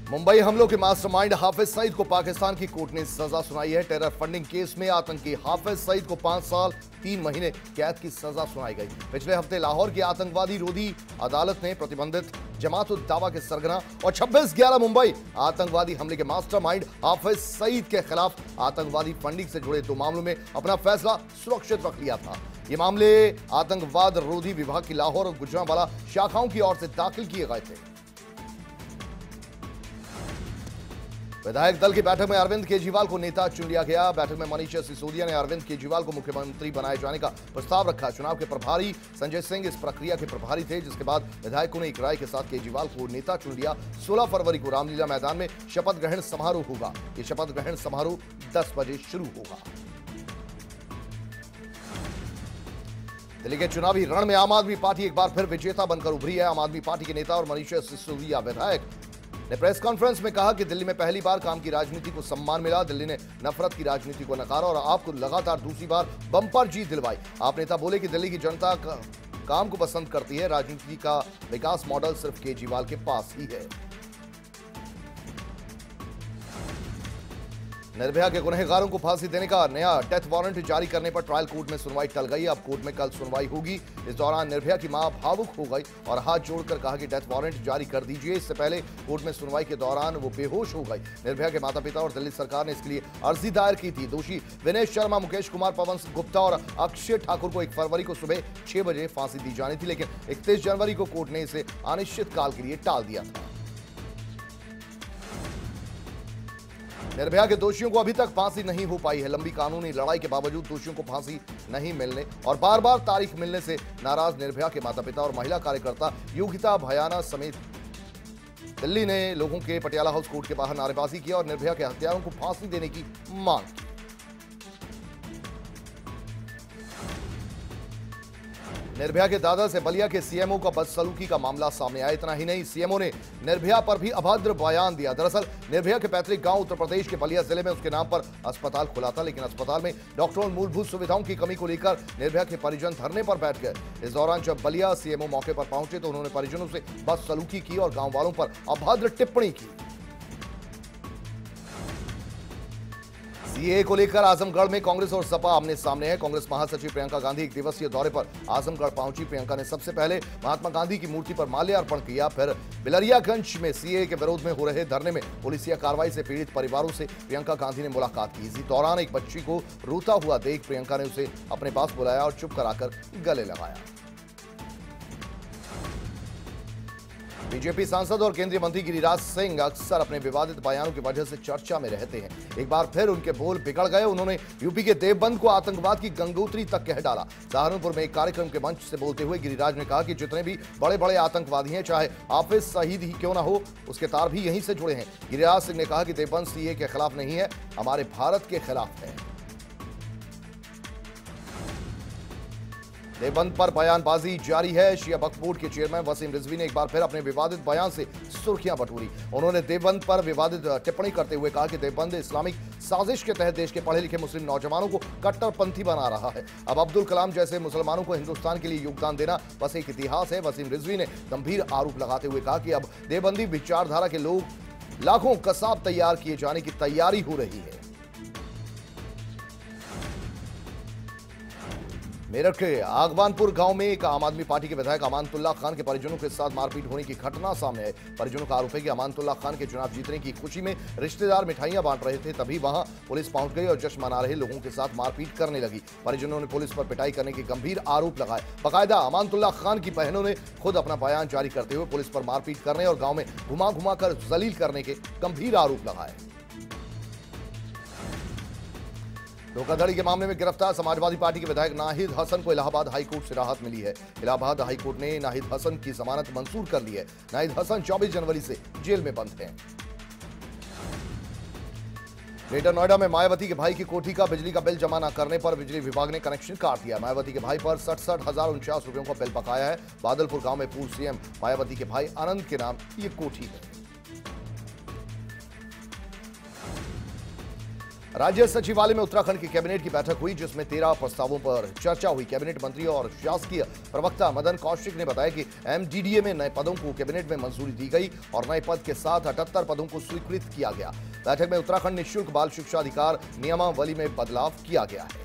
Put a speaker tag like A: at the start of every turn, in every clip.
A: मुंबई हमलों के मास्टरमाइंड हाफिज सईद को पाकिस्तान की कोर्ट ने सजा सुनाई है। टेरर फंडिंग केस में आतंकी हाफिज सईद को 5 साल 3 महीने कैद की सजा सुनाई गई। पिछले हफ्ते लाहौर की आतंकवादी रोधी अदालत ने प्रतिबंधित जमात उद दावा के सरगना और 26/11 मुंबई आतंकवादी हमले के मास्टरमाइंड हाफिज सईद के खिलाफ आतंकवादी फंडिंग से जुड़े 2 मामलों में अपना फैसला सुरक्षित रख लिया था। ये मामले आतंकवाद रोधी विभाग की लाहौर और गुजरांवाला शाखाओं की ओर से दाखिल किए गए थे। विधायक दल की बैठक में अरविंद केजरीवाल को नेता चुन लिया गया। बैठक में मनीष सिसोदिया ने अरविंद केजरीवाल को मुख्यमंत्री बनाए जाने का प्रस्ताव रखा। चुनाव के प्रभारी संजय सिंह इस प्रक्रिया के प्रभारी थे, जिसके बाद विधायकों ने एक राय के साथ केजरीवाल को नेता चुन लिया। 16 फरवरी को रामलीला मैदान में शपथ ग्रहण समारोह होगा। ये शपथ ग्रहण समारोह 10 बजे शुरू होगा। दिल्ली के चुनावी रण में आम आदमी पार्टी एक बार फिर विजेता बनकर उभरी है। आम आदमी पार्टी के नेता और मनीष सिसोदिया विधायक ने प्रेस कॉन्फ्रेंस में कहा कि दिल्ली में पहली बार काम की राजनीति को सम्मान मिला। दिल्ली ने नफरत की राजनीति को नकारा और आपको लगातार दूसरी बार बम्पर जीत दिलवाई। आप नेता बोले कि दिल्ली की जनता काम को पसंद करती है। राजनीति का विकास मॉडल सिर्फ केजरीवाल के पास ही है। निर्भया के गुनहगारों को फांसी देने का नया डेथ वारंट जारी करने पर ट्रायल कोर्ट में सुनवाई टल गई। अब कोर्ट में कल सुनवाई होगी। इस दौरान निर्भया की मां भावुक हो गई और हाथ जोड़कर कहा कि डेथ वारंट जारी कर दीजिए। इससे पहले कोर्ट में सुनवाई के दौरान वो बेहोश हो गई। निर्भया के माता पिता और दिल्ली सरकार ने इसके लिए अर्जी दायर की थी। दोषी विनय शर्मा, मुकेश कुमार, पवन गुप्ता और अक्षय ठाकुर को 1 फरवरी को सुबह 6 बजे फांसी दी जानी थी, लेकिन 31 जनवरी को कोर्ट ने इसे अनिश्चितकाल के लिए टाल दिया था। निर्भया के दोषियों को अभी तक फांसी नहीं हो पाई है। लंबी कानूनी लड़ाई के बावजूद दोषियों को फांसी नहीं मिलने और बार बार तारीख मिलने से नाराज निर्भया के माता पिता और महिला कार्यकर्ता योगिता भयाना समेत दिल्ली ने लोगों के पटियाला हाउस कोर्ट के बाहर नारेबाजी की और निर्भया के हत्यारों को फांसी देने की मांग की। निर्भया के दादा से बलिया के सीएमओ का बदसलूकी का मामला सामने आया। इतना ही नहीं, सीएमओ ने निर्भया पर भी अभद्र बयान दिया। दरअसल निर्भया के पैतृक गांव उत्तर प्रदेश के बलिया जिले में उसके नाम पर अस्पताल खुला था, लेकिन अस्पताल में डॉक्टरों और मूलभूत सुविधाओं की कमी को लेकर निर्भया के परिजन धरने पर बैठ गए। इस दौरान जब बलिया सीएमओ मौके पर पहुंचे तो उन्होंने परिजनों से बदसलूकी की और गांव वालों पर अभद्र टिप्पणी की। सीएए को लेकर आजमगढ़ में कांग्रेस और सपा आमने सामने है। कांग्रेस महासचिव प्रियंका गांधी 1 दिवसीय दौरे पर आजमगढ़ पहुंची। प्रियंका ने सबसे पहले महात्मा गांधी की मूर्ति पर माल्यार्पण किया। फिर बिलरियागंज में सीएए के विरोध में हो रहे धरने में पुलिसिया कार्रवाई से पीड़ित परिवारों से प्रियंका गांधी ने मुलाकात की। इसी दौरान एक बच्ची को रोता हुआ देख प्रियंका ने उसे अपने पास बुलाया और चुप कराकर गले लगाया। बीजेपी सांसद और केंद्रीय मंत्री गिरिराज सिंह अक्सर अपने विवादित बयानों की वजह से चर्चा में रहते हैं। एक बार फिर उनके बोल बिगड़ गए। उन्होंने यूपी के देवबंद को आतंकवाद की गंगोत्री तक कह डाला। सहारनपुर में एक कार्यक्रम के मंच से बोलते हुए गिरिराज ने कहा कि जितने भी बड़े बड़े आतंकवादी हैं, चाहे हाफिज सईद ही क्यों ना हो, उसके तार भी यहीं से जुड़े हैं। गिरिराज सिंह ने कहा कि देवबंद सीएए के खिलाफ नहीं है, हमारे भारत के खिलाफ है। देवबंद पर बयानबाजी जारी है। शिया वक्फ बोर्ड के चेयरमैन वसीम रिजवी ने एक बार फिर अपने विवादित बयान से सुर्खियां बटोरी। उन्होंने देवबंद पर विवादित टिप्पणी करते हुए कहा कि देवबंद इस्लामिक साजिश के तहत देश के पढ़े लिखे मुस्लिम नौजवानों को कट्टरपंथी बना रहा है। अब अब्दुल कलाम जैसे मुसलमानों को हिंदुस्तान के लिए योगदान देना बस एक इतिहास है। वसीम रिजवी ने गंभीर आरोप लगाते हुए कहा कि अब देवबंदी विचारधारा के लोग लाखों कसाब तैयार किए जाने की तैयारी हो रही है। मेरठ के आगवानपुर गांव में एक आम आदमी पार्टी के विधायक अमानतुल्लाह खान के परिजनों के साथ मारपीट होने की घटना सामने आई। परिजनों का आरोप है कि अमानतुल्लाह खान के चुनाव जीतने की खुशी में रिश्तेदार मिठाइयां बांट रहे थे, तभी वहां पुलिस पहुंच गई और जश्न मना रहे लोगों के साथ मारपीट करने लगी। परिजनों ने पुलिस पर पिटाई करने के गंभीर आरोप लगाए। बाकायदा अमानतुल्लाह खान की बहनों ने खुद अपना बयान जारी करते हुए पुलिस पर मारपीट करने और गांव में घुमा घुमा कर जलील करने के गंभीर आरोप लगाए। धोखाधड़ी के मामले में गिरफ्तार समाजवादी पार्टी के विधायक नाहिद हसन को इलाहाबाद हाईकोर्ट से राहत मिली है। इलाहाबाद हाईकोर्ट ने नाहिद हसन की जमानत मंजूर कर ली है। नाहिद हसन 24 जनवरी से जेल में बंद हैं। ग्रेटर नोएडा में मायावती के भाई की कोठी का बिजली का बिल जमा न करने पर बिजली विभाग ने कनेक्शन काट दिया। मायावती के भाई पर 67,049 रुपयों का बिल बकाया है। बादलपुर गांव में पूर्व सीएम मायावती के भाई आनंद के नाम ये कोठी है। राज्य सचिवालय में उत्तराखंड की कैबिनेट की बैठक हुई, जिसमें 13 प्रस्तावों पर चर्चा हुई। कैबिनेट मंत्री और शासकीय प्रवक्ता मदन कौशिक ने बताया कि एमडीडीए में नए पदों को कैबिनेट में मंजूरी दी गई और नए पद के साथ 78 पदों को स्वीकृत किया गया। बैठक में उत्तराखंड निःशुल्क बाल शिक्षा अधिकार नियमावली में बदलाव किया गया है।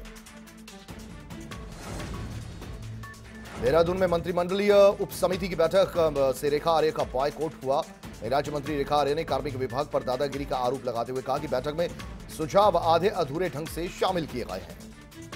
A: देहरादून में मंत्रिमंडलीय उप समिति की बैठक से रेखा आर्य का बॉयकॉट हुआ। राज्य मंत्री रेखा आर्य ने कार्मिक विभाग पर दादागिरी का आरोप लगाते हुए कहा कि बैठक में सुझाव आधे अधूरे ढंग से शामिल किए गए हैं।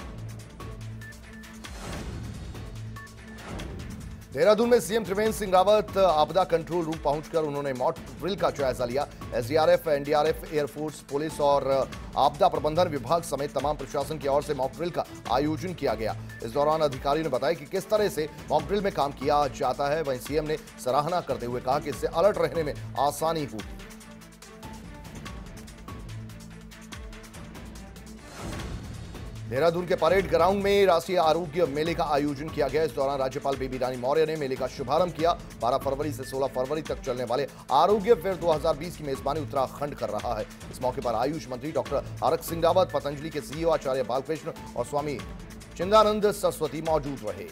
A: देहरादून में सीएम त्रिवेंद्र सिंह रावत आपदा कंट्रोल रूम पहुंचकर उन्होंने मॉक ड्रिल का जायजा लिया। एसडीआरएफ, एनडीआरएफ, एयरफोर्स, पुलिस और आपदा प्रबंधन विभाग समेत तमाम प्रशासन की ओर से मॉक ड्रिल का आयोजन किया गया। इस दौरान अधिकारियों ने बताया कि किस तरह से मॉक ड्रिल में काम किया जाता है। वहीं सीएम ने सराहना करते हुए कहा कि इससे अलर्ट रहने में आसानी होगी। देहरादून के परेड ग्राउंड में राष्ट्रीय आरोग्य मेले का आयोजन किया गया। इस दौरान राज्यपाल बेबी रानी मौर्य ने मेले का शुभारंभ किया। 12 फरवरी से 16 फरवरी तक चलने वाले आरोग्य फेयर 2020 की मेजबानी उत्तराखंड कर रहा है। इस मौके पर आयुष मंत्री डॉक्टर हरक सिंह रावत, पतंजलि के सीईओ आचार्य बालकृष्ण और स्वामी चिंदानंद सरस्वती मौजूद रहे।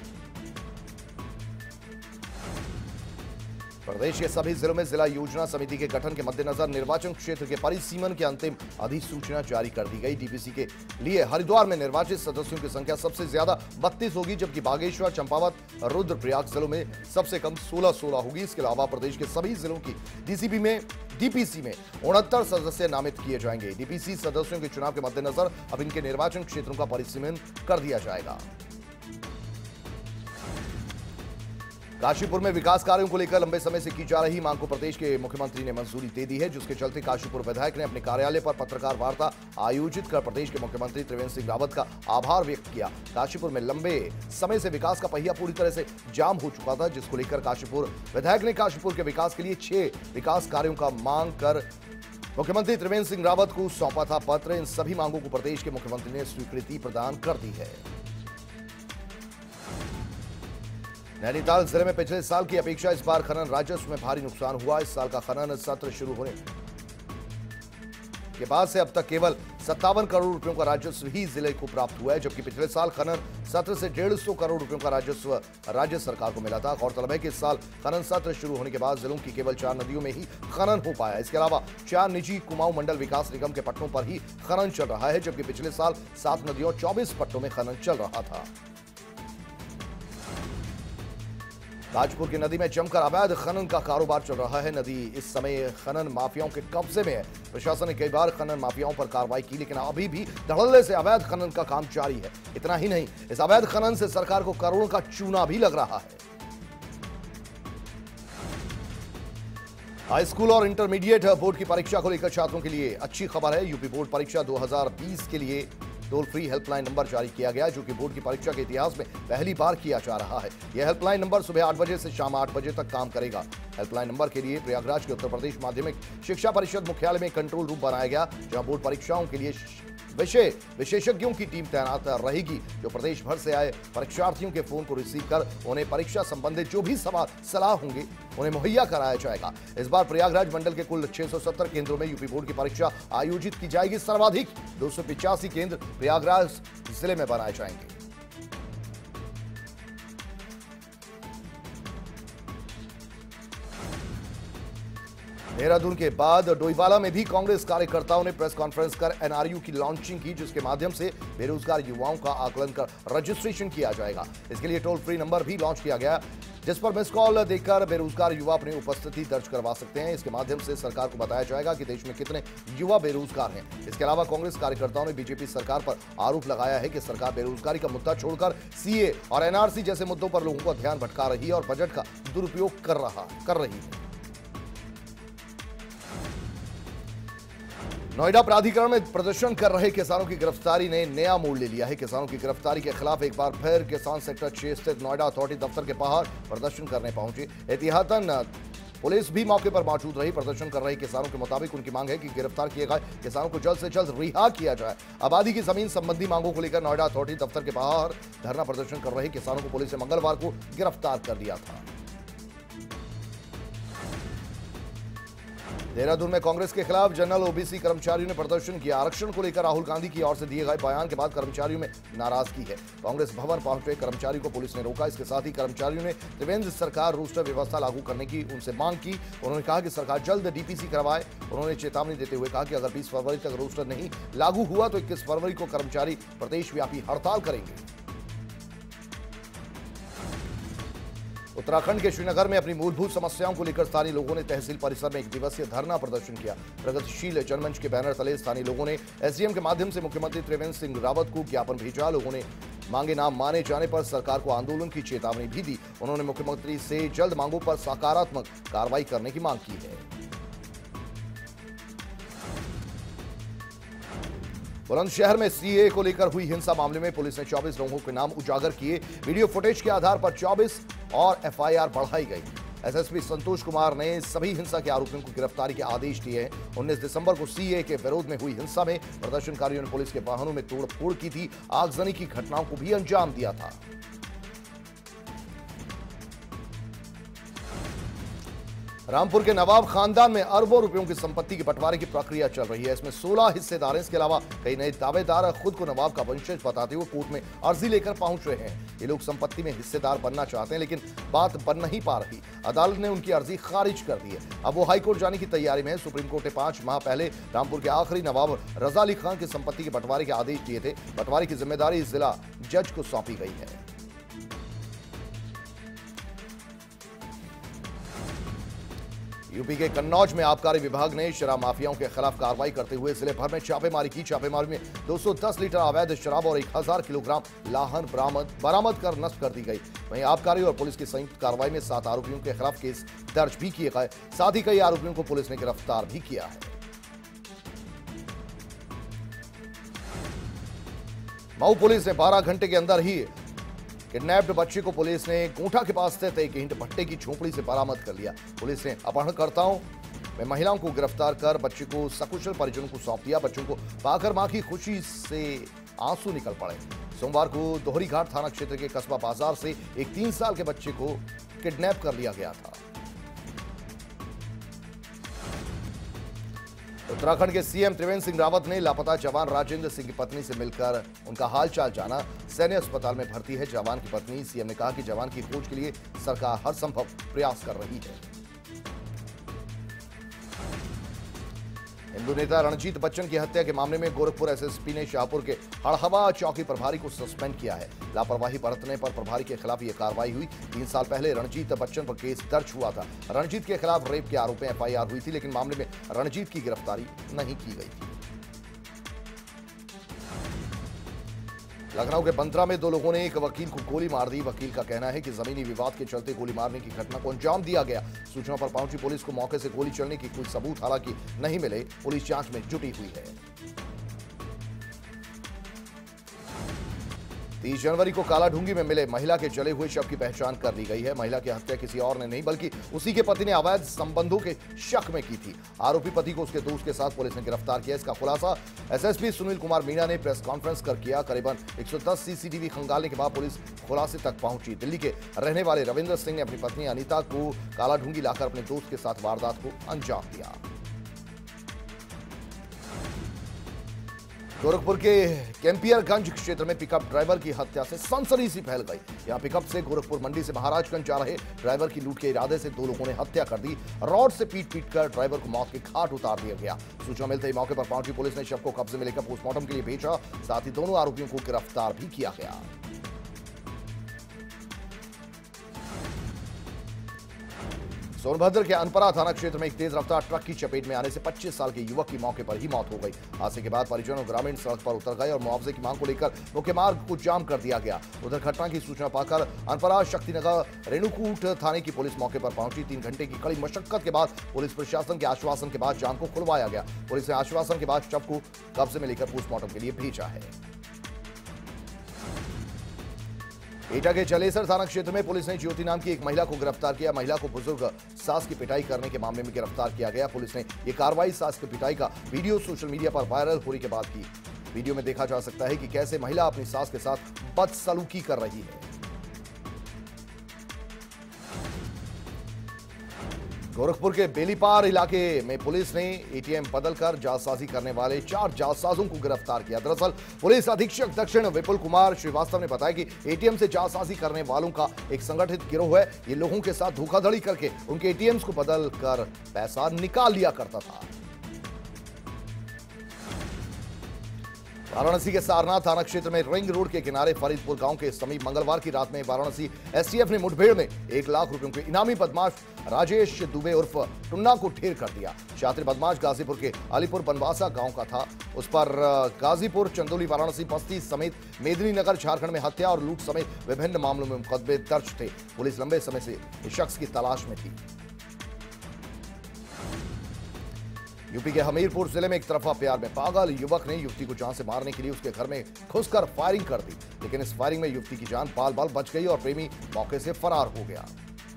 A: प्रदेश के सभी जिलों में जिला योजना समिति के गठन के मद्देनजर निर्वाचन क्षेत्र के परिसीमन की अंतिम अधिसूचना जारी कर दी गई। डीपीसी के लिए हरिद्वार में निर्वाचित सदस्यों की संख्या सबसे ज्यादा 32 होगी, जबकि बागेश्वर, चंपावत, रुद्रप्रयाग जिलों में सबसे कम 16 होगी। इसके अलावा प्रदेश के सभी जिलों की डीपीसी में 69 सदस्य नामित किए जाएंगे। डीपीसी सदस्यों के चुनाव के मद्देनजर अब इनके निर्वाचन क्षेत्रों का परिसीमन कर दिया जाएगा। काशीपुर में विकास कार्यों को लेकर लंबे समय से की जा रही मांग को प्रदेश के मुख्यमंत्री ने मंजूरी दे दी है, जिसके चलते काशीपुर विधायक ने अपने कार्यालय पर पत्रकार वार्ता आयोजित कर प्रदेश के मुख्यमंत्री त्रिवेंद्र सिंह रावत का आभार व्यक्त किया। काशीपुर में लंबे समय से विकास का पहिया पूरी तरह से जाम हो चुका था, जिसको लेकर काशीपुर विधायक ने काशीपुर के विकास के लिए 6 विकास कार्यों का मांग कर मुख्यमंत्री त्रिवेंद्र सिंह रावत को सौंपा था पत्र। इन सभी मांगों को प्रदेश के मुख्यमंत्री ने स्वीकृति प्रदान कर दी है। नैनीताल जिले में पिछले साल की अपेक्षा इस बार खनन राजस्व में भारी नुकसान हुआ। इस साल का खनन सत्र शुरू होने के बाद से अब तक केवल 57 करोड़ रुपयों का राजस्व ही जिले को प्राप्त हुआ है, जबकि पिछले साल खनन सत्र से 150 करोड़ रुपयों का राजस्व राज्य सरकार को मिला था। गौरतलब है कि इस साल खनन सत्र शुरू होने के बाद जिलों की केवल 4 नदियों में ही खनन हो पाया। इसके अलावा 4 निजी कुमाऊं मंडल विकास निगम के पट्टों पर ही खनन चल रहा है, जबकि पिछले साल 7 नदियों 24 पट्टों में खनन चल रहा था। ताजपुर की नदी में जमकर अवैध खनन का कारोबार चल रहा है। नदी इस समय खनन माफियाओं के कब्जे में है। प्रशासन ने कई बार खनन माफियाओं पर कार्रवाई की, लेकिन अभी भी धड़ल्ले से अवैध खनन का काम जारी है। इतना ही नहीं, इस अवैध खनन से सरकार को करोड़ों का चूना भी लग रहा है। हाई स्कूल और इंटरमीडिएट बोर्ड की परीक्षा को लेकर छात्रों के लिए अच्छी खबर है। यूपी बोर्ड परीक्षा 2020 के लिए टोल फ्री हेल्पलाइन नंबर जारी किया गया, जो कि बोर्ड की परीक्षा के इतिहास में पहली बार किया जा रहा है। यह हेल्पलाइन नंबर सुबह 8 बजे से शाम 8 बजे तक काम करेगा। हेल्पलाइन नंबर के लिए प्रयागराज के उत्तर प्रदेश माध्यमिक शिक्षा परिषद मुख्यालय में कंट्रोल रूम बनाया गया, जहां बोर्ड परीक्षाओं के लिए विशेषज्ञों की टीम तैनात रहेगी, जो प्रदेश भर से आए परीक्षार्थियों के फोन को रिसीव कर उन्हें परीक्षा संबंधित जो भी सवाल सलाह होंगे उन्हें मुहैया कराया जाएगा। इस बार प्रयागराज मंडल के कुल 670 केंद्रों में यूपी बोर्ड की परीक्षा आयोजित की जाएगी। सर्वाधिक 285 केंद्र प्रयागराज जिले में बनाए जाएंगे। देहरादून के बाद डोईवाला में भी कांग्रेस कार्यकर्ताओं ने प्रेस कॉन्फ्रेंस कर एनआरयू की लॉन्चिंग की, जिसके माध्यम से बेरोजगार युवाओं का आकलन कर रजिस्ट्रेशन किया जाएगा। इसके लिए टोल फ्री नंबर भी लॉन्च किया गया, जिस पर मिस कॉल देकर बेरोजगार युवा अपनी उपस्थिति दर्ज करवा सकते हैं। इसके माध्यम से सरकार को बताया जाएगा कि देश में कितने युवा बेरोजगार हैं। इसके अलावा कांग्रेस कार्यकर्ताओं ने बीजेपी सरकार पर आरोप लगाया है कि सरकार बेरोजगारी का मुद्दा छोड़कर सीए और एनआरसी जैसे मुद्दों पर लोगों का ध्यान भटका रही है और बजट का दुरुपयोग कर रही है। नोएडा प्राधिकरण में प्रदर्शन कर रहे किसानों की गिरफ्तारी ने नया मोड़ ले लिया है। किसानों की गिरफ्तारी के खिलाफ एक बार फिर किसान सेक्टर 6 स्थित नोएडा अथॉरिटी दफ्तर के बाहर प्रदर्शन करने पहुंचे। एहतियातन पुलिस भी मौके पर मौजूद रही। प्रदर्शन कर रहे किसानों के मुताबिक उनकी मांग है कि गिरफ्तार किए गए किसानों को जल्द से जल्द रिहा किया जाए। आबादी की जमीन संबंधी मांगों को लेकर नोएडा अथॉरिटी दफ्तर के बाहर धरना प्रदर्शन कर रहे किसानों को पुलिस ने मंगलवार को गिरफ्तार कर लिया था। देहरादून में कांग्रेस के खिलाफ जनरल ओबीसी कर्मचारियों ने प्रदर्शन किया। आरक्षण को लेकर राहुल गांधी की ओर से दिए गए बयान के बाद कर्मचारियों में नाराजगी है। कांग्रेस भवन पहुंचे कर्मचारियों को पुलिस ने रोका। इसके साथ ही कर्मचारियों ने त्रिवेंद्र सरकार रोस्टर व्यवस्था लागू करने की उनसे मांग की। उन्होंने कहा कि सरकार जल्द डीपीसी करवाए। उन्होंने चेतावनी देते हुए कहा कि अगर 20 फरवरी तक रोस्टर नहीं लागू हुआ तो 21 फरवरी को कर्मचारी प्रदेशव्यापी हड़ताल करेंगे। उत्तराखंड के श्रीनगर में अपनी मूलभूत समस्याओं को लेकर स्थानीय लोगों ने तहसील परिसर में एक दिवसीय धरना प्रदर्शन किया। प्रगतिशील जनमंच के बैनर तले स्थानीय लोगों ने एसडीएम के माध्यम से मुख्यमंत्री त्रिवेंद्र सिंह रावत को ज्ञापन भेजा। लोगों ने मांगे ना माने जाने पर सरकार को आंदोलन की चेतावनी भी दी। उन्होंने मुख्यमंत्री से जल्द मांगों पर सकारात्मक कार्रवाई करने की मांग की है। बुलंदशहर में सीए को लेकर हुई हिंसा मामले में पुलिस ने 24 लोगों के नाम उजागर किए। वीडियो फुटेज के आधार पर 24 और एफआईआर बढ़ाई गई। एसएसपी संतोष कुमार ने सभी हिंसा के आरोपियों को गिरफ्तारी के आदेश दिए हैं। 19 दिसंबर को सीए के विरोध में हुई हिंसा में प्रदर्शनकारियों ने पुलिस के वाहनों में तोड़फोड़ की थी। आगजनी की घटनाओं को भी अंजाम दिया था। रामपुर के नवाब खानदान में अरबों रुपयों की संपत्ति के बंटवारे की प्रक्रिया चल रही है। इसमें 16 हिस्सेदार हैं। इसके अलावा कई नए दावेदार खुद को नवाब का वंशज बताते हुए कोर्ट में अर्जी लेकर पहुंच रहे हैं। ये लोग संपत्ति में हिस्सेदार बनना चाहते हैं, लेकिन बात बन नहीं पा रही। अदालत ने उनकी अर्जी खारिज कर दी है। अब वो हाईकोर्ट जाने की तैयारी में है। सुप्रीम कोर्ट ने 5 माह पहले रामपुर के आखिरी नवाब रजा अली खान की संपत्ति के बंटवारे के आदेश दिए थे। बंटवारे की जिम्मेदारी जिला जज को सौंपी गई है। यूपी के कन्नौज में आबकारी विभाग ने शराब माफियाओं के खिलाफ कार्रवाई करते हुए जिले भर में छापेमारी की। छापेमारी में 210 लीटर अवैध शराब और 1000 किलोग्राम लाहन बरामद कर नष्ट कर दी गई। वहीं आबकारी और पुलिस की संयुक्त कार्रवाई में 7 आरोपियों के खिलाफ केस दर्ज भी किए गए। साथ ही कई आरोपियों को पुलिस ने गिरफ्तार भी किया है। मऊ पुलिस ने 12 घंटे के अंदर ही किडनैप्ड बच्चे को पुलिस ने कोठा के पास स्थित एक ईंट भट्टे की झोपड़ी से बरामद कर लिया। पुलिस ने अपहरणकर्ताओं में महिलाओं को गिरफ्तार कर बच्चे को सकुशल परिजनों को सौंप दिया। बच्चों को पाकर मां की खुशी से आंसू निकल पड़े। सोमवार को दोहरी घाट थाना क्षेत्र के कस्बा बाजार से एक 3 साल के बच्चे को किडनैप कर लिया गया था। उत्तराखंड के सीएम त्रिवेंद्र सिंह रावत ने लापता जवान राजेंद्र सिंह की पत्नी से मिलकर उनका हालचाल जाना। सैन्य अस्पताल में भर्ती है जवान की पत्नी। सीएम ने कहा कि जवान की खोज के लिए सरकार हर संभव प्रयास कर रही है। हिंदू नेता रणजीत बच्चन की हत्या के मामले में गोरखपुर एसएसपी ने शाहपुर के हड़हवा चौकी प्रभारी को सस्पेंड किया है। लापरवाही बरतने पर प्रभारी के खिलाफ यह कार्रवाई हुई। 3 साल पहले रणजीत बच्चन पर केस दर्ज हुआ था। रणजीत के खिलाफ रेप के आरोप में एफआईआर हुई थी, लेकिन मामले में रणजीत की गिरफ्तारी नहीं की गई थी। लखनऊ के बंतरा में 2 लोगों ने एक वकील को गोली मार दी। वकील का कहना है कि जमीनी विवाद के चलते गोली मारने की घटना को अंजाम दिया गया। सूचना पर पहुंची पुलिस को मौके से गोली चलने की कोई सबूत हालांकि नहीं मिले। पुलिस जांच में जुटी हुई है। 30 जनवरी को कालाढूंगी में मिले महिला के जले हुए शव की पहचान कर ली गई है। महिला की हत्या किसी और ने नहीं बल्कि उसी के पति ने अवैध संबंधों के शक में की थी। आरोपी पति को उसके दोस्त के साथ पुलिस ने गिरफ्तार किया। इसका खुलासा एसएसपी सुनील कुमार मीणा ने प्रेस कॉन्फ्रेंस कर किया। करीबन 110 सीसीटीवी खंगालने के बाद पुलिस खुलासे तक पहुंची। दिल्ली के रहने वाले रविंद्र सिंह ने अपनी पत्नी अनीता को कालाढूंगी लाकर अपने दोस्त के साथ वारदात को अंजाम दिया। गोरखपुर के कैंपियरगंज क्षेत्र में पिकअप ड्राइवर की हत्या से सनसनी सी फैल गई। यहां पिकअप से गोरखपुर मंडी से महाराजगंज जा रहे ड्राइवर की लूट के इरादे से 2 लोगों ने हत्या कर दी। रॉड से पीट कर ड्राइवर को मौत के घाट उतार दिया गया। सूचना मिलते ही मौके पर पहुंची पुलिस ने शव को कब्जे में लेकर पोस्टमार्टम के लिए भेजा। साथ ही दोनों आरोपियों को गिरफ्तार भी किया गया। सोनभद्र के अनपरा थाना क्षेत्र में एक तेज रफ्तार ट्रक की चपेट में आने से 25 साल के युवक की मौके पर ही मौत हो गई। हादसे के बाद परिजन और ग्रामीण सड़क पर उतर गए और मुआवजे की मांग को लेकर मुख्य मार्ग को जाम कर दिया गया। उधर घटना की सूचना पाकर अनपरा शक्तिनगर रेणुकूट थाने की पुलिस मौके पर पहुंची। 3 घंटे की कड़ी मशक्कत के बाद पुलिस प्रशासन के आश्वासन के बाद जाम को खुलवाया गया। पुलिस ने आश्वासन के बाद शव को कब्जे में लेकर पोस्टमार्टम के लिए भेजा है। एटा के जलेसर थाना क्षेत्र में पुलिस ने ज्योति नाम की एक महिला को गिरफ्तार किया। महिला को बुजुर्ग सास की पिटाई करने के मामले में गिरफ्तार किया गया। पुलिस ने यह कार्रवाई सास की पिटाई का वीडियो सोशल मीडिया पर वायरल होने के बाद की। वीडियो में देखा जा सकता है कि कैसे महिला अपनी सास के साथ बदसलूकी कर रही है। गोरखपुर के बेलीपार इलाके में पुलिस ने एटीएम बदलकर जालसाजी करने वाले 4 जालसाजों को गिरफ्तार किया। दरअसल पुलिस अधीक्षक दक्षिण विपुल कुमार श्रीवास्तव ने बताया कि एटीएम से जालसाजी करने वालों का एक संगठित गिरोह है। ये लोगों के साथ धोखाधड़ी करके उनके एटीएम्स को बदल कर पैसा निकाल लिया करता था। वाराणसी के सारनाथ थाना क्षेत्र में रिंग रोड के किनारे फरीदपुर गांव के समीप मंगलवार की रात में वाराणसी एसटीएफ ने मुठभेड़ में 1 लाख रुपयों के इनामी बदमाश राजेश दुबे उर्फ टुन्ना को ढेर कर दिया। शातिर बदमाश गाजीपुर के अलीपुर बनवासा गांव का था। उस पर गाजीपुर, चंदौली, वाराणसी, बस्ती समेत मेदिनीनगर, झारखंड में हत्या और लूट समेत विभिन्न मामलों में मुकदमे दर्ज थे। पुलिस लंबे समय से इस शख्स की तलाश में थी। यूपी के हमीरपुर जिले में एक तरफा प्यार में पागल युवक ने युवती को जान से मारने के लिए उसके घर में घुसकर फायरिंग कर दी, लेकिन इस फायरिंग में युवती की जान बाल बाल बच गई और प्रेमी मौके से फरार हो गया।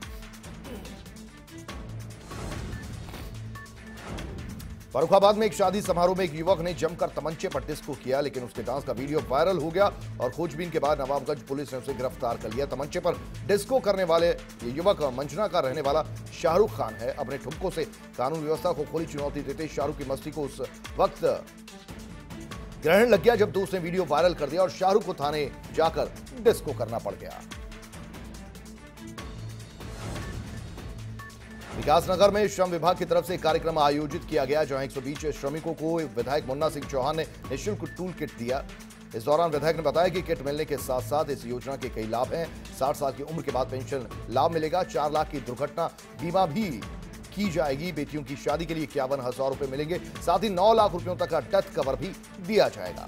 A: फर्रुखाबाद में एक शादी समारोह में एक युवक ने जमकर तमंचे पर डिस्को किया, लेकिन उसके डांस का वीडियो वायरल हो गया और खोजबीन के बाद नवाबगंज पुलिस ने उसे गिरफ्तार कर लिया। तमंचे पर डिस्को करने वाले ये युवक मंचना का रहने वाला शाहरुख खान है। अपने ठुमकों से कानून व्यवस्था को खुली चुनौती देते शाहरुख की मस्ती को उस वक्त ग्रहण लग गया जब दोस्त ने वीडियो वायरल कर दिया और शाहरुख को थाने जाकर डिस्को करना पड़ गया। विकासनगर में श्रम विभाग की तरफ से एक कार्यक्रम आयोजित किया गया, जहां 120 श्रमिकों को विधायक मुन्ना सिंह चौहान ने निःशुल्क टूल किट दिया। इस दौरान विधायक ने बताया कि किट मिलने के साथ साथ इस योजना के कई लाभ हैं। 60 साल की उम्र के बाद पेंशन लाभ मिलेगा। 4 लाख की दुर्घटना बीमा भी की जाएगी। बेटियों की शादी के लिए 51,000 रुपए मिलेंगे। साथ ही 9 लाख रुपयों तक का डेथ कवर भी दिया जाएगा।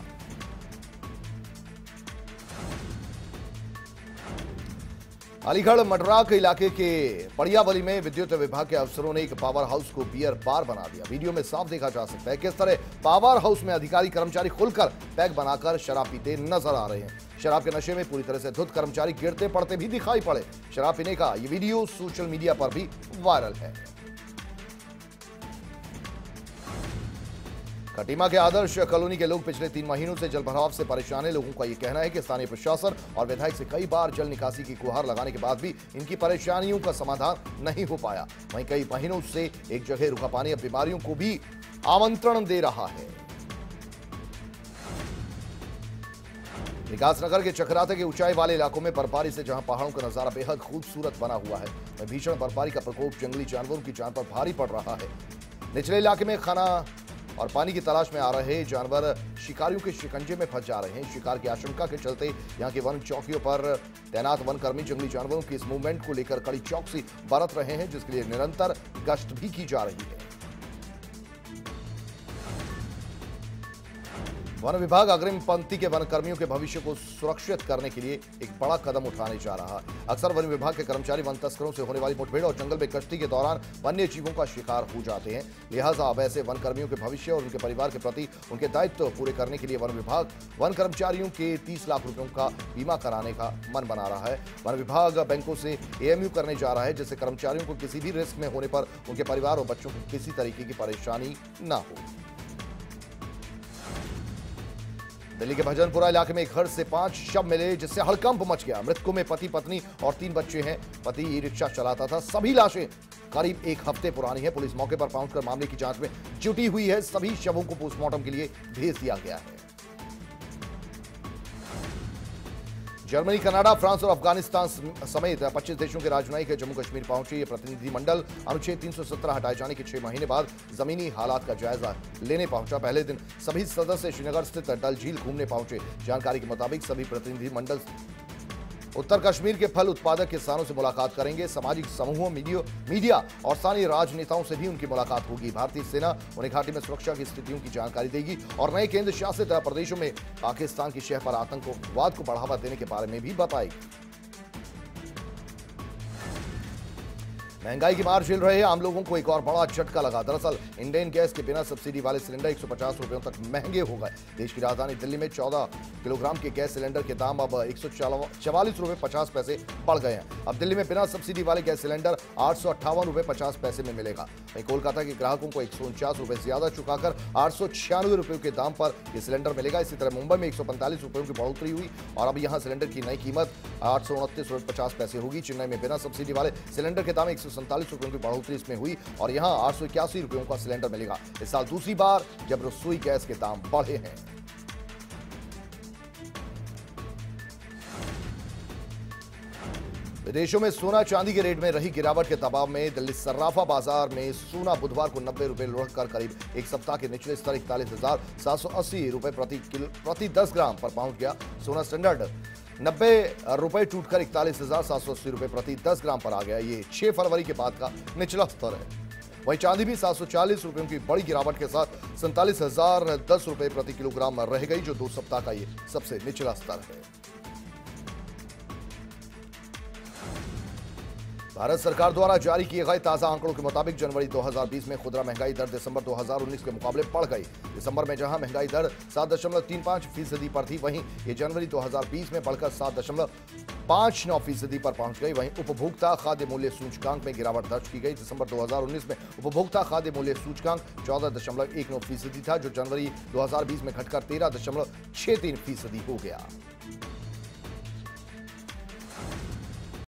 A: अलीगढ़ मडराक इलाके के पड़ियावली में विद्युत विभाग के अफसरों ने एक पावर हाउस को बियर बार बना दिया। वीडियो में साफ देखा जा सकता है किस तरह पावर हाउस में अधिकारी कर्मचारी खुलकर पैक बनाकर शराब पीते नजर आ रहे हैं। शराब के नशे में पूरी तरह से धुत कर्मचारी गिरते पड़ते भी दिखाई पड़े। शराब पीने का ये वीडियो सोशल मीडिया पर भी वायरल है। खटीमा के आदर्श कॉलोनी के लोग पिछले 3 महीनों से जलभराव से परेशान हैं। लोगों का यह कहना है कि स्थानीय प्रशासन और विधायक से कई बार जल निकासी की गुहार लगाने के बाद भी इनकी परेशानियों का समाधान नहीं हो पाया। वहीं कई महीनों से एक जगह रुका पानी अब बीमारियों को भी आमंत्रण दे रहा है। विकासनगर के चक्राते के ऊंचाई वाले इलाकों में बर्फबारी से जहां पहाड़ों का नजारा बेहद खूबसूरत बना हुआ है, वहीं भीषण बर्फबारी का प्रकोप जंगली जानवरों की जान पर भारी पड़ रहा है। निचले इलाके में खाना और पानी की तलाश में आ रहे जानवर शिकारियों के शिकंजे में फंस जा रहे हैं। शिकार की आशंका के चलते यहां की वन चौकियों पर तैनात वनकर्मी जंगली जानवरों की इस मूवमेंट को लेकर कड़ी चौकसी बरत रहे हैं, जिसके लिए निरंतर गश्त भी की जा रही है। वन विभाग अग्रिम पंक्ति के वनकर्मियों के भविष्य को सुरक्षित करने के लिए एक बड़ा कदम उठाने जा रहा है। अक्सर वन विभाग के कर्मचारी वन तस्करों से होने वाली मुठभेड़ और जंगल में गश्ती के दौरान वन्य जीवों का शिकार हो जाते हैं। लिहाजा अब ऐसे वन कर्मियों के भविष्य और उनके परिवार के प्रति उनके दायित्व पूरे करने के लिए वन विभाग वन कर्मचारियों के 30 लाख रुपयों का बीमा कराने का मन बना रहा है। वन विभाग बैंकों से एएमयू करने जा रहा है, जिससे कर्मचारियों को किसी भी रिस्क में होने पर उनके परिवार और बच्चों को किसी तरीके की परेशानी न हो। दिल्ली के भजनपुरा इलाके में एक घर से 5 शव मिले, जिससे हड़कंप मच गया। मृतकों में पति, पत्नी और 3 बच्चे हैं। पति ई रिक्शा चलाता था। सभी लाशें करीब 1 हफ्ते पुरानी है। पुलिस मौके पर पहुंचकर मामले की जांच में जुटी हुई है। सभी शवों को पोस्टमार्टम के लिए भेज दिया गया है। जर्मनी, कनाडा, फ्रांस और अफगानिस्तान समेत 25 देशों के राजनयिक जम्मू कश्मीर पहुंचे। ये प्रतिनिधिमंडल अनुच्छेद 317 हटाए जाने के 6 महीने बाद जमीनी हालात का जायजा लेने पहुंचा। पहले दिन सभी सदस्य श्रीनगर स्थित डल झील घूमने पहुंचे। जानकारी के मुताबिक सभी प्रतिनिधिमंडल उत्तर कश्मीर के फल उत्पादक किसानों से मुलाकात करेंगे। सामाजिक समूहों, मीडिया और स्थानीय राजनेताओं से भी उनकी मुलाकात होगी। भारतीय सेना उन्हें घाटी में सुरक्षा की स्थितियों की जानकारी देगी और नए केंद्र शासित प्रदेशों में पाकिस्तान की शह पर आतंकवाद को बढ़ावा देने के बारे में भी बताएगी। महंगाई की मार झेल रहे आम लोगों को एक और बड़ा झटका लगा। दरअसल इंडेन गैस के बिना सब्सिडी वाले सिलेंडर 150 रुपयों तक महंगे हो गए। देश की राजधानी दिल्ली में 14 किलोग्राम के गैस सिलेंडर के दाम अब 144 रुपए 50 पैसे बढ़ गए हैं। अब दिल्ली में बिना सब्सिडी वाले गैस सिलेंडर 858 रुपए 50 पैसे में मिलेगा। वहीं कोलकाता के ग्राहकों को 149 रुपए ज्यादा चुकाकर 896 रुपयों के दाम पर यह सिलेंडर मिलेगा। इसी तरह मुंबई में 145 रुपयों की बढ़ोतरी हुई और अब यहां सिलेंडर की नई कीमत 829 रुपए 50 पैसे होगी। चेन्नई में बिना सब्सिडी वाले सिलेंडर के दाम ₹747 की बढ़ोतरी इसमें हुई और यहां ₹881 का सिलेंडर मिलेगा। इस साल दूसरी बार जब रसोई गैस के दाम बढ़े हैं। विदेशों में सोना चांदी के रेट में रही गिरावट के दबाव में दिल्ली सर्राफा बाजार में सोना बुधवार को ₹90 लुढ़क कर करीब एक सप्ताह के निचले स्तर ₹41,780 प्रति 10 ग्राम पर पहुंच गया। सोना स्टैंडर्ड ₹90 टूटकर ₹41,780 प्रति 10 ग्राम पर आ गया। ये 6 फरवरी के बाद का निचला स्तर है। वहीं चांदी भी ₹740 की बड़ी गिरावट के साथ ₹47,010 प्रति किलोग्राम रह गई, जो 2 सप्ताह का ये सबसे निचला स्तर है। भारत सरकार द्वारा जारी किए गए ताजा आंकड़ों के मुताबिक जनवरी 2020 में खुदरा महंगाई दर दिसंबर 2019 के मुकाबले बढ़ गई। दिसंबर में जहां महंगाई दर 7.35% पर थी, वहीं ये जनवरी 2020 में बढ़कर 7.59% पर पहुंच गई। वहीं उपभोक्ता खाद्य मूल्य सूचकांक में गिरावट दर्ज की गई। दिसंबर 2019 में उपभोक्ता खाद्य मूल्य सूचकांक 14.19% था, जो जनवरी 2020 में घटकर 13.63% हो गया।